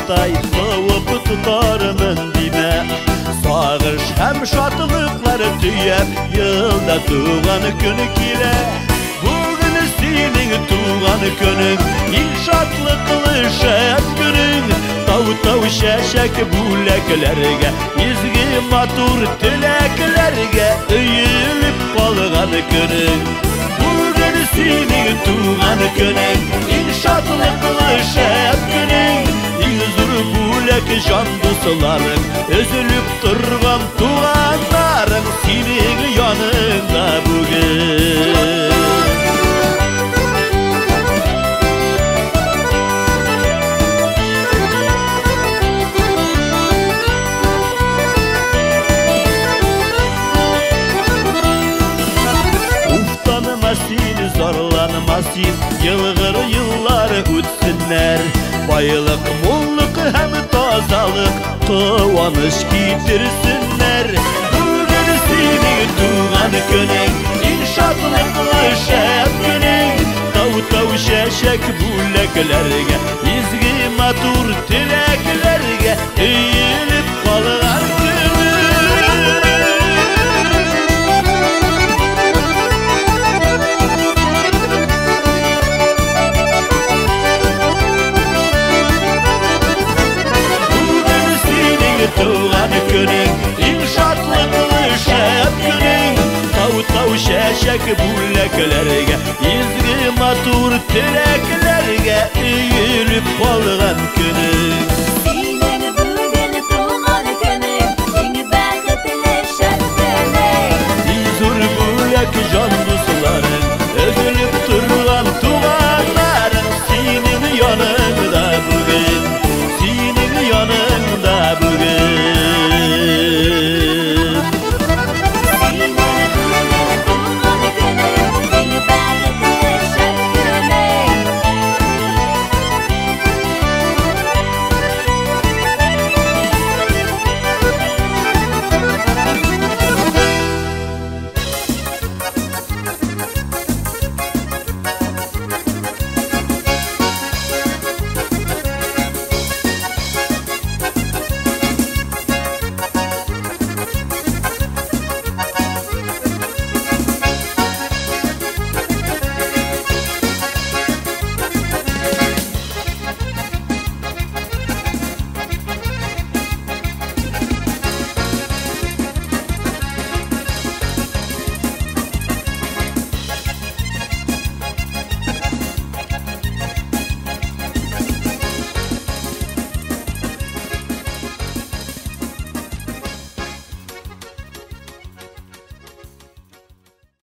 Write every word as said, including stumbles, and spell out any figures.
Тай қылып тұтармын деме. Сағыш һәм шатлыклар түйәп, елда туған күн килә. Бүген синең туған күнең, иң шатлыклы шәп көнең. Тау-тау шәшәк бүләкләргә, изге матур теләкләргә өелеп калган күнең. Бүген синең туган күнең, иң шатлыклы шәп көнең. Иң зур бүләк җан дусларың, өзелеп торган туганнарың синең яныңда бүген. Зарланма син, елгыр еллар үтсеннәр. Байлык, муллык һәм тазалык куаныч китерсеннәр. Бүген синең туган көнең, иң шатлыклы шәп көнең. Тау-тау шәшәк бүләкләргә, изге матур теләкләргә өелеп калган туган көнең, иң шатлыклы шәп көнең. Тау-тау шәшәк бүләкләргә, изге матур теләкләргә өелеп калган көнең.